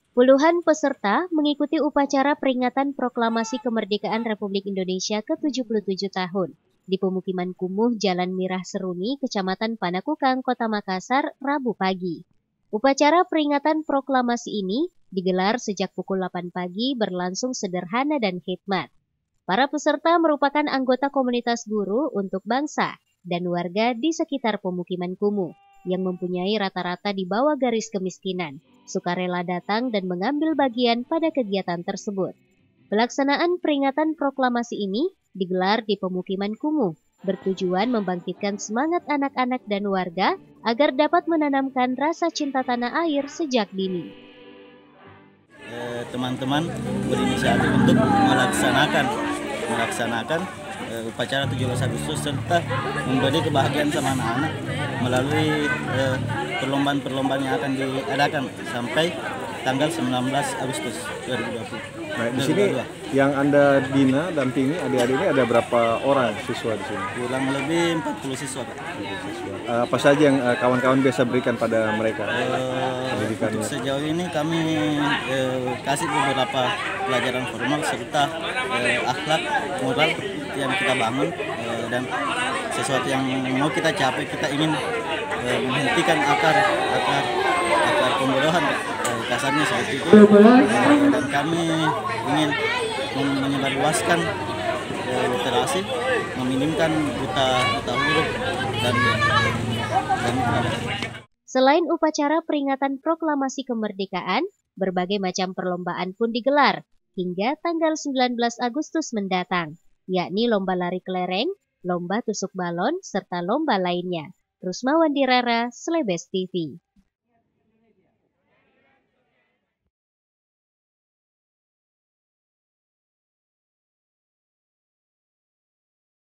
Puluhan peserta mengikuti upacara peringatan Proklamasi Kemerdekaan Republik Indonesia ke-77 tahun di pemukiman kumuh Jalan Mirah Seruni, Kecamatan Panakukang, Kota Makassar, Rabu pagi. Upacara peringatan proklamasi ini digelar sejak pukul 8 pagi, berlangsung sederhana dan khidmat. Para peserta merupakan anggota komunitas guru untuk bangsa dan warga di sekitar pemukiman kumuh yang mempunyai rata-rata di bawah garis kemiskinan, sukarela datang dan mengambil bagian pada kegiatan tersebut. Pelaksanaan peringatan proklamasi ini digelar di pemukiman kumuh, bertujuan membangkitkan semangat anak-anak dan warga agar dapat menanamkan rasa cinta tanah air sejak dini. Teman-teman berinisiatif untuk melaksanakan upacara 17 Agustus serta memberi kebahagiaan sama anak-anak melalui perlombaan-perlombaan yang akan diadakan sampai tanggal 19 Agustus 2020. Nah, di sini yang Anda bina, dampingi adik-adik ini ada berapa orang siswa di sini? Kurang lebih 40 siswa, Pak. Apa saja yang kawan-kawan biasa berikan pada mereka? Untuk sejauh ini kami kasih beberapa pelajaran formal serta akhlak moral yang kita bangun dan sesuatu yang mau kita capai. Kita ingin menghentikan akar pembodohan, kasarnya seperti itu, dan kami ingin menyebarluaskan literasi, meminimkan buta huruf dan Selain upacara peringatan proklamasi kemerdekaan, berbagai macam perlombaan pun digelar hingga tanggal 19 Agustus mendatang, yakni lomba lari kelereng, lomba tusuk balon, serta lomba lainnya. Rusma Wandirara, Slebes TV.